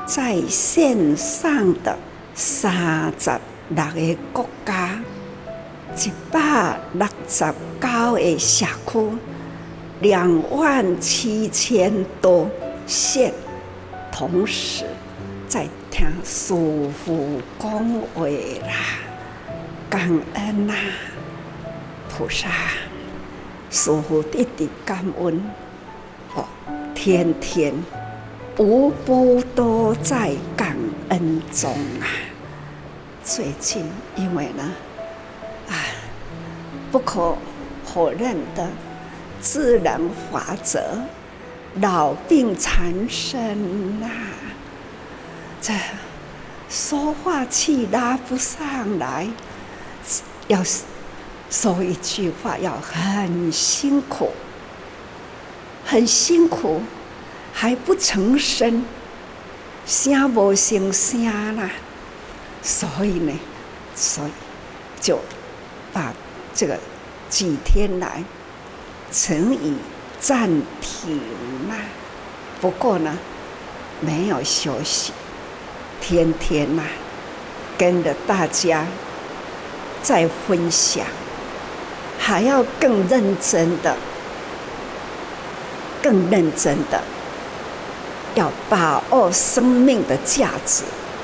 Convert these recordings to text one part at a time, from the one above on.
在线上的36个国家，169个社区，27000多县，同时在听师父讲话啦，感恩啦，菩萨，师父一直感恩，天天无不都在感恩中啊。最近因为呢，不可否认的自然法则，老病缠身啊，这说话气拉不上来，要说一句话要很辛苦，很辛苦，还不成声，声无成声啦。所以呢，就把这个几天来曾以暂停啦。不过呢，没有休息，天天跟着大家在分享，还要更认真的要把握生命的价值。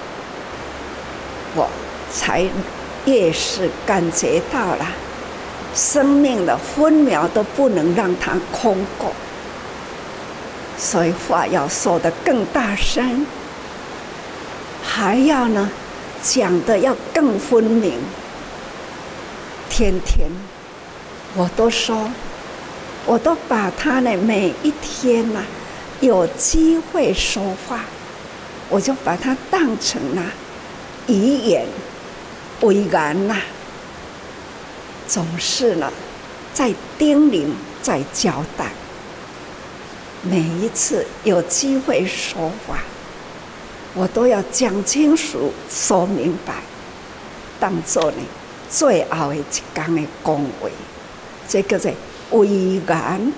我才越是感觉到了，生命的分秒都不能让它空过，所以话要说得更大声，还要呢讲得要更分明。天天我都说，我都把它呢每一天有机会说话，我就把它当成遗言为言总是在叮咛，在交代。每一次有机会说话，我都要讲清楚、说明白，当作最后的一天的讲话，这叫做为言。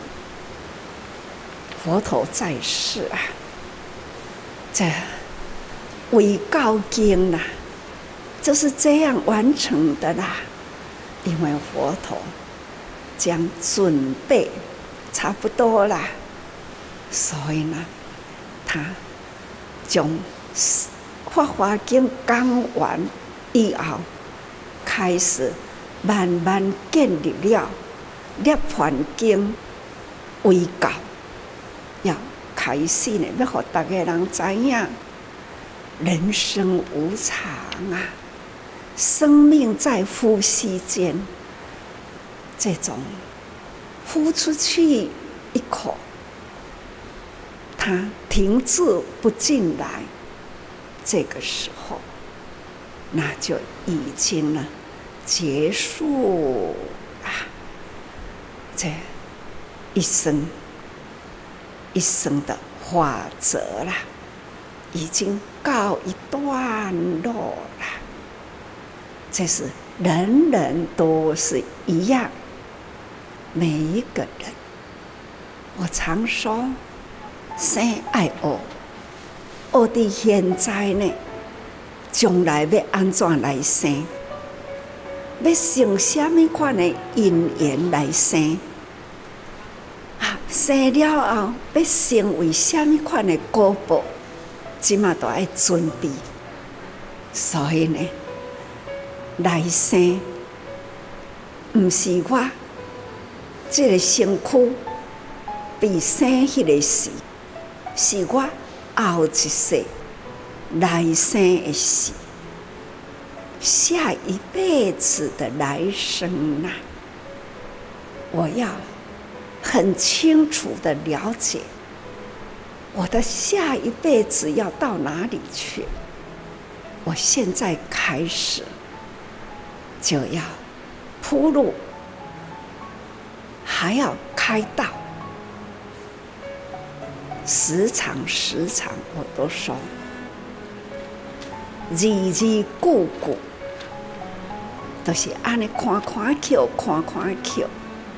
佛陀在世这为告经就是这样完成的啦。因为佛陀将准备差不多啦，所以呢，他将《法华经》讲完以后，开始慢慢建立了《涅槃经》为教，要开始呢，要让大家人知影，人生无常生命在呼吸间，这种呼出去一口，它停滞不进来，这个时候，那就已经结束这一生的法则啦，已经告一段落了。这是人人都是一样，每一个人。我常说，生爱学，学伫现在呢，将来要安怎来生？要成什么款的因缘来生？生了后要成为什么款的果报？即马都要准备。所以呢，来生不是我这个身躯被生迄个事，是我后一世来生的事，下一辈子的来生我要很清楚的了解我的下一辈子要到哪里去。我现在开始就要铺路，还要开道，时常我都说，字字句句都是安尼看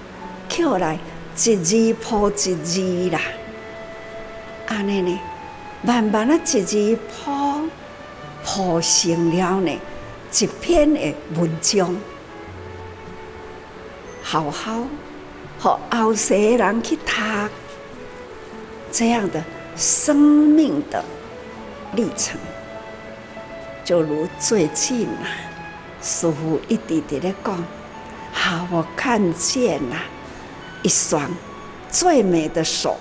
来一字铺一字啦，安尼呢慢慢的一字谱成了呢一篇的文章，好好和后世人去读这样的生命的历程。就如最近啊，师父一直在讲，我看见了一双最美的手，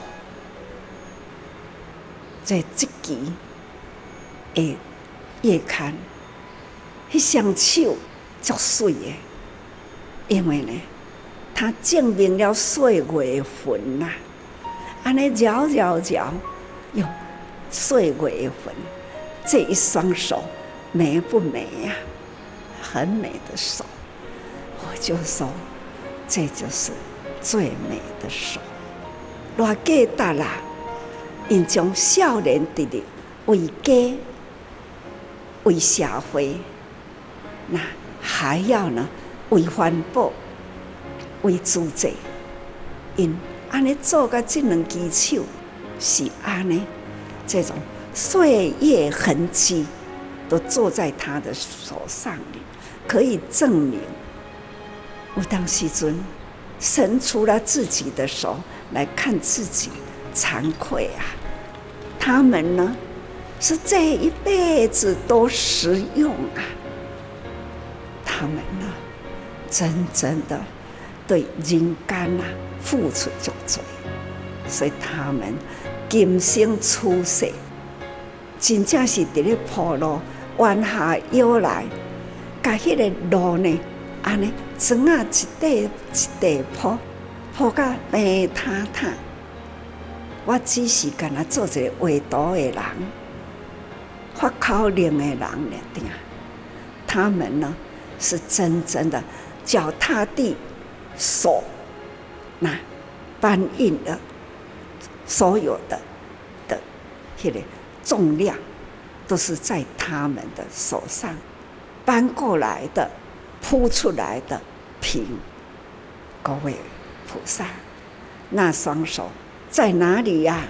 在这期的月刊，那双手很美的，因为呢，它证明了岁月份呐，安尼绕，用岁月份，这一双手美不美呀？很美的手，我就说，这就是最美的手。偌价值啦！因将少年直直为家、为社会，那还要呢为环保、为自济。因安尼做个这两支手是安尼，这种岁月痕迹都做在他的手上里，可以证明，有当时阵伸出了自己的手来看自己，惭愧啊！他们呢，是这一辈子都实用啊。他们呢，真正的对人间啊付出足多，所以他们今生出世，真正是伫咧铺路，弯下腰来，甲迄个路呢，安尼砖啊一块一块铺甲白塌塌。我只是干那做一个画图的人，发口令的人了，对啊。他们呢是真正的脚踏地，手那搬运了所有的那个重量，都是在他们的手上搬过来的，铺出来的平。各位菩萨，那双手在哪里呀？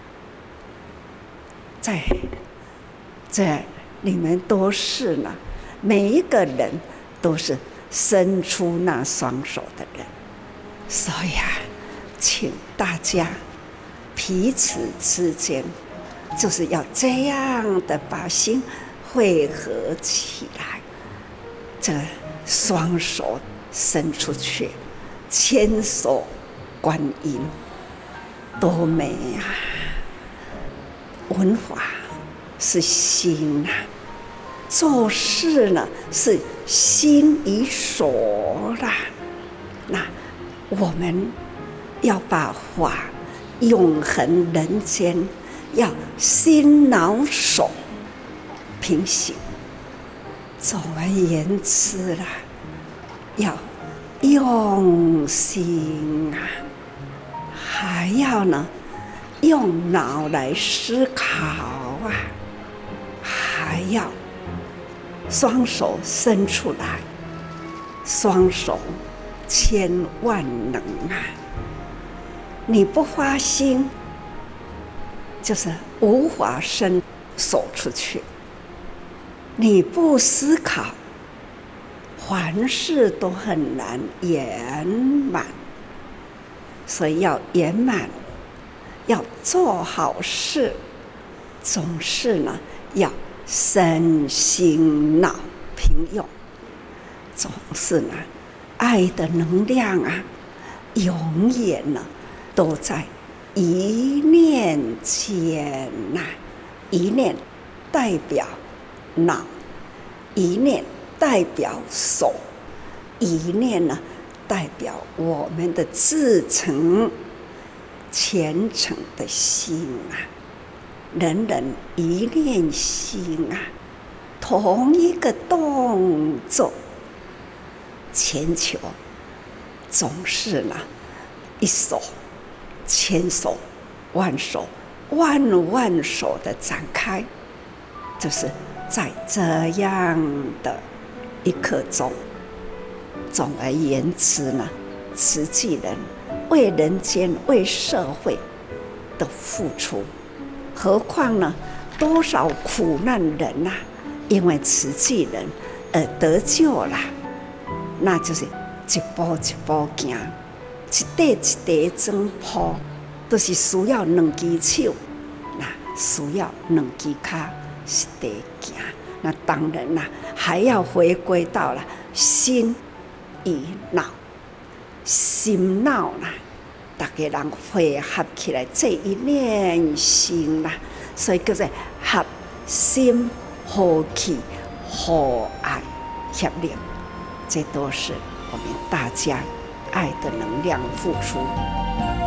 在你们都是呢，每一个人都是伸出那双手的人。所以啊，请大家彼此之间就是要这样的把心汇合起来，这双手伸出去，牵手观音，多美啊！文化是心啊，做事呢是心与手啦。那我们要把法永恒人间，要心脑手平行。总而言之啦，要用心啊，还要呢用脑来思考啊，还要双手伸出来，双手千万能啊！你不发心，就是无法伸手出去；你不思考，凡事都很难圆满。所以要圆满，要做好事，总是呢要身心脑平用，总是呢爱的能量啊，永远呢都在一念间呐。一念代表脑，一念代表手，一念呢代表我们的至诚虔诚的心啊，人人一念心啊，同一个动作，千求总是呢一手千手万手万手的展开，就是在这样的一刻钟。总而言之呢，慈济人为人间为社会的付出何况呢，多少苦难人呐、因为慈济人而得救啦。那就是一步一步行，一块一块砖铺，都是需要两只手，那需要两只脚实地行。那当然啦，还要回归到了心与脑、心脑啦，大家人汇合起来这一念心啦，所以叫做合心、和气、和爱、协力，这都是我们大家爱的能量付出。